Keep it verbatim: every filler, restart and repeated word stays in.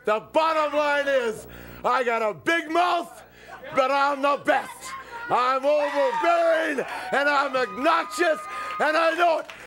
The bottom line is, I got a big mouth, but I'm the best. I'm overbearing, and I'm obnoxious, and I know it.